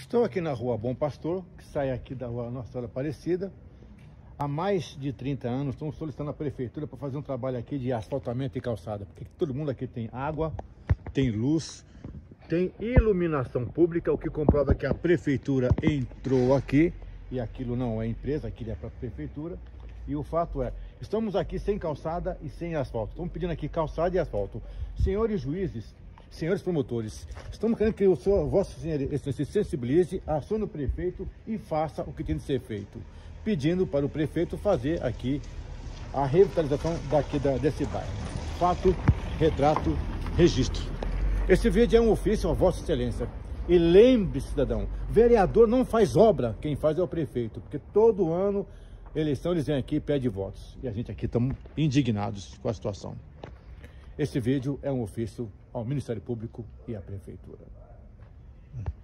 Estou aqui na rua Bom Pastor, que sai aqui da rua Nossa Senhora Aparecida. Há mais de 30 anos estamos solicitando a prefeitura para fazer um trabalho aqui de asfaltamento e calçada, porque todo mundo aqui tem água, tem luz, tem iluminação pública, o que comprova que a prefeitura entrou aqui, e aquilo não é empresa, aquilo é para a prefeitura. E o fato é, estamos aqui sem calçada e sem asfalto. Estamos pedindo aqui calçada e asfalto. Senhores juízes, senhores promotores, estamos querendo que o senhor, Vossa Senhoria, se sensibilize, acione o prefeito e faça o que tem de ser feito. Pedindo para o prefeito fazer aqui a revitalização desse bairro. Fato, retrato, registro. Esse vídeo é um ofício a Vossa Excelência. E lembre, cidadão, vereador não faz obra, quem faz é o prefeito, porque todo ano, eleição, eles vêm aqui e pedem votos. E a gente aqui estamos indignados com a situação. Esse vídeo é um ofício ao Ministério Público e à Prefeitura.